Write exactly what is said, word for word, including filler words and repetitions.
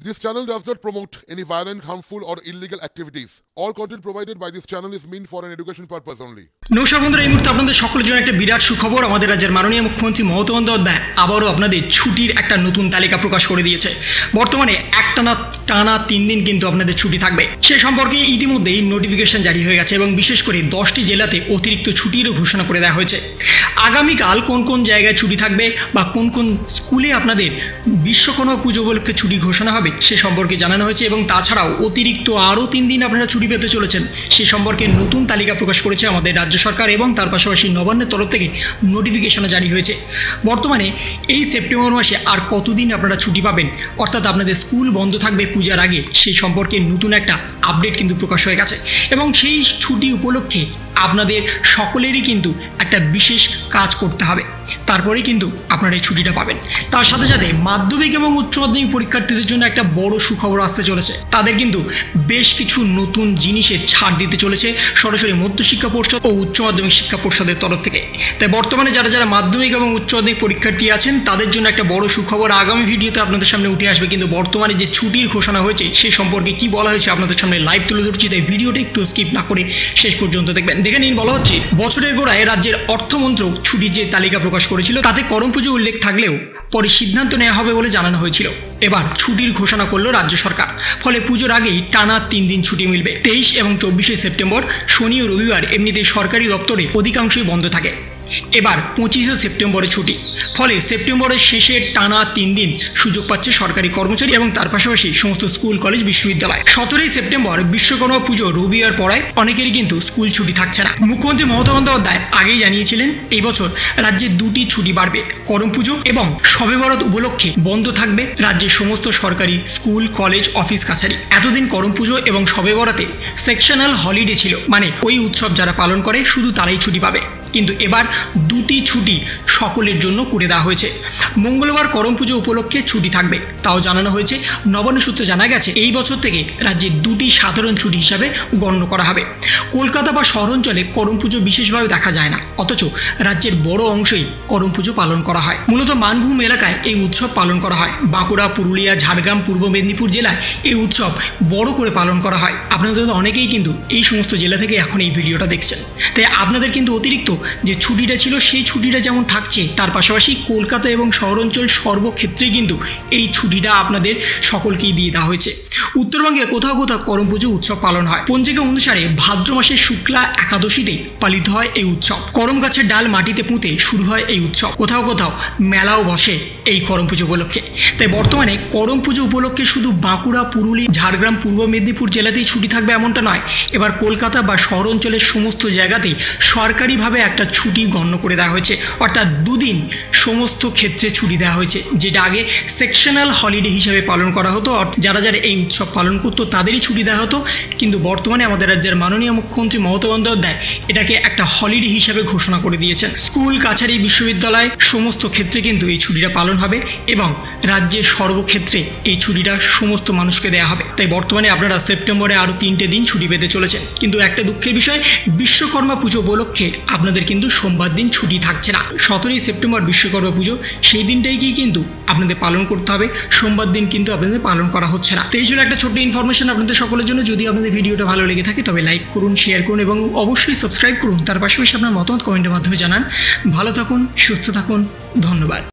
This channel does not promote any violent, harmful or illegal activities. All content provided by this channel is meant for an education purpose only. নমস্কার বন্ধুরা, এই মুহূর্তে আপনাদের সকলের জন্য একটা বিরাট সুখবর। আমাদের রাজ্যের মাননীয় মুখ্যমন্ত্রী মমতা বন্দ্যোপাধ্যায় আবারও আপনাদের ছুটির একটা নতুন তালিকা প্রকাশ করে দিয়েছে। বর্তমানে একটানা টানা তিন দিন কিন্তু আপনাদের ছুটি থাকবে। সে সম্পর্কে ইতিমধ্যেই নোটিফিকেশন জারি হয়ে গেছে এবং বিশেষ করে দশটি জেলাতে অতিরিক্ত ছুটিরও ঘোষণা করে দেওয়া হয়েছে। আগামীকাল কোন কোন জায়গায় ছুটি থাকবে বা কোন কোন স্কুলে আপনাদের বিশ্বকর্মা পুজো উপলক্ষে ছুটি ঘোষণা হবে সে সম্পর্কে জানানো হয়েছে এবং তাছাড়াও অতিরিক্ত আরও তিন দিন আপনারা ছুটি পেতে চলেছেন সে সম্পর্কে নতুন তালিকা প্রকাশ করেছে আমাদের রাজ্য সরকার এবং তার পাশাপাশি নবান্নের তরফ থেকে নোটিফিকেশনও জারি হয়েছে। বর্তমানে এই সেপ্টেম্বর মাসে আর কতদিন আপনারা ছুটি পাবেন, অর্থাৎ আপনাদের স্কুল বন্ধ থাকবে পূজার আগে, সেই সম্পর্কে নতুন একটা আপডেট কিন্তু প্রকাশ হয়ে গেছে এবং সেই ছুটি উপলক্ষে আপনাদের সকলেরই কিন্তু একটা বিশেষ কাজ করতে হবে, তারপরেই কিন্তু আপনারা এই ছুটিটা পাবেন। তার সাথে সাথে মাধ্যমিক এবং উচ্চ মাধ্যমিক পরীক্ষার্থীদের জন্য একটা বড় সুখবর আসতে চলেছে। তাদের কিন্তু বেশ কিছু নতুন জিনিসের ছাড় দিতে চলেছে সরাসরি মধ্যশিক্ষা পর্ষদ ও উচ্চ মাধ্যমিক শিক্ষা পর্ষদের তরফ থেকে। তাই বর্তমানে যারা যারা মাধ্যমিক এবং উচ্চ মাধ্যমিক পরীক্ষার্থী আছেন তাদের জন্য একটা বড় সুখবর আগামী ভিডিওতে আপনাদের সামনে উঠে আসবে। কিন্তু বর্তমানে যে ছুটির ঘোষণা হয়েছে সেই সম্পর্কে কি বলা হয়েছে আপনাদের সামনে লাইভ তুলে ধরছি, তাই ভিডিওটা একটু স্কিপ না করে শেষ পর্যন্ত দেখবেন। দেখে নিন, বলা হচ্ছে বছরের গোড়ায় রাজ্যের অর্থমন্ত্রক ছুটির যে তালিকা প্রকাশ করেছিল তাতে করম পুজো উল্লেখ থাকলেও পরে সিদ্ধান্ত নেওয়া হবে বলে জানানো হয়েছিল। এবার ছুটির ঘোষণা করলো রাজ্য সরকার, ফলে পুজোর আগেই টানা তিন দিন ছুটি মিলবে। তেইশ এবং চব্বিশে সেপ্টেম্বর শনি ও রবিবার এমনিতেই সরকারি দপ্তরে অধিকাংশই বন্ধ থাকে। এবার পঁচিশে সেপ্টেম্বরে ছুটি, ফলে সেপ্টেম্বরের শেষে টানা তিন দিন সুযোগ পাচ্ছে সরকারি কর্মচারী এবং তার পাশাপাশি সমস্ত স্কুল কলেজ বিশ্ববিদ্যালয়। সতেরোই সেপ্টেম্বর বিশ্বকর্মা পুজো রবিবার পড়ায় অনেকেরই কিন্তু স্কুল ছুটি থাকছে না। মুখ্যমন্ত্রী মমতা বন্দ্যোপাধ্যায় আগেই জানিয়েছিলেন এই বছর রাজ্যে দুটি ছুটি বাড়বে, করম পুজো এবং শবে বরাত উপলক্ষে বন্ধ থাকবে রাজ্যের সমস্ত সরকারি স্কুল কলেজ অফিস কাছারি। এতদিন করম পুজো এবং শবে বরাতে সেকশনাল হলিডে ছিল, মানে ওই উৎসব যারা পালন করে শুধু তারাই ছুটি পাবে, কিন্তু এবার দুটি ছুটি সকলের জন্য করে দেওয়া হয়েছে। মঙ্গলবার করম পুজো উপলক্ষে ছুটি থাকবে, তাও জানানো হয়েছে। নবান্ন সূত্রে জানা গেছে এই বছর থেকে রাজ্যে দুটি সাধারণ ছুটি হিসাবে গণ্য করা হবে। কলকাতা বা শহরাঞ্চলে করম পুজো বিশেষভাবে দেখা যায় না, অথচ রাজ্যের বড় অংশেই করম পুজো পালন করা হয়। মূলত মানভূম এলাকায় এই উৎসব পালন করা হয়। বাঁকুড়া, পুরুলিয়া, ঝাড়গ্রাম, পূর্ব মেদিনীপুর জেলায় এই উৎসব বড় করে পালন করা হয়। আপনাদের অনেকেই কিন্তু এই সমস্ত জেলা থেকে এখন এই ভিডিওটা দেখছেন, তাই আপনাদের কিন্তু অতিরিক্ত যে ছুটিটা ছিল সেই ছুটিটা যেমন থাকছে, তার পাশাপাশি কলকাতা এবং শহরাঞ্চল সর্বক্ষেত্রেই কিন্তু এই ছুটিটা আপনাদের সকলকেই দিয়ে দেওয়া হয়েছে। উত্তরবঙ্গে কোথাও কোথাও করম পুজো উৎসব পালন হয়। পঞ্জিকা অনুসারে ভাদ্র মাসের শুক্লা একাদশীতে পালিত হয় এই উৎসব। করম গাছের ডাল মাটিতে পুঁতে শুরু হয় এই উৎসব। কোথাও কোথাও মেলাও বসে এই করম পুজো উপলক্ষে। তাই বর্তমানে করম পুজো উপলক্ষে শুধু বাঁকুড়া, পুরুলিয়া, ঝাড়গ্রাম, পূর্ব মেদিনীপুর জেলাতেই ছুটি থাকবে এমনটা নয়। এবার কলকাতা বা শহর অঞ্চলের সমস্ত জায়গাতেই সরকারিভাবে একটা ছুটি গণ্য করে দেওয়া হয়েছে, অর্থাৎ দুদিন সমস্ত ক্ষেত্রে ছুটি দেওয়া হয়েছে, যেটা আগে সেকশনাল হলিডে হিসেবে পালন করা হতো। যারা যারা এই উৎসব পালন করতো তাদেরই ছুটি দেওয়া হতো, কিন্তু বর্তমানে আমাদের রাজ্যের মাননীয় মুখ্যমন্ত্রী মমতা বন্দ্যোপাধ্যায় এটাকে একটা হলিডে হিসেবে ঘোষণা করে দিয়েছেন। স্কুল কাছারি বিশ্ববিদ্যালয় সমস্ত ক্ষেত্রে কিন্তু এই ছুটিটা পালন হবে এবং রাজ্যের সর্বক্ষেত্রে এই ছুটিটা সমস্ত মানুষকে দেওয়া হবে। তাই বর্তমানে আপনারা সেপ্টেম্বরে আরও তিনটে দিন ছুটি পেতে চলেছেন, কিন্তু একটা দুঃখের বিষয়, বিশ্বকর্মা পুজো উপলক্ষে আপনাদের কিন্তু সোমবার দিন ছুটি থাকছে না। সতেরোই সেপ্টেম্বর বিশ্বকর্মা পুজো, সেই দিনটাইকেই কিন্তু আপনাদের পালন করতে হবে, সোমবার দিন কিন্তু আপনাদের পালন করা হচ্ছে না। তো এই ছিল একটা ছোট্ট ইনফরমেশন আপনাদের সকলের জন্য। যদি আপনাদের ভিডিওটা ভালো লেগে থাকে তবে লাইক করুন, শেয়ার করুন এবং অবশ্যই সাবস্ক্রাইব করুন। তার পাশাপাশি আপনার মতামত কমেন্টের মাধ্যমে জানান। ভালো থাকুন, সুস্থ থাকুন, ধন্যবাদ।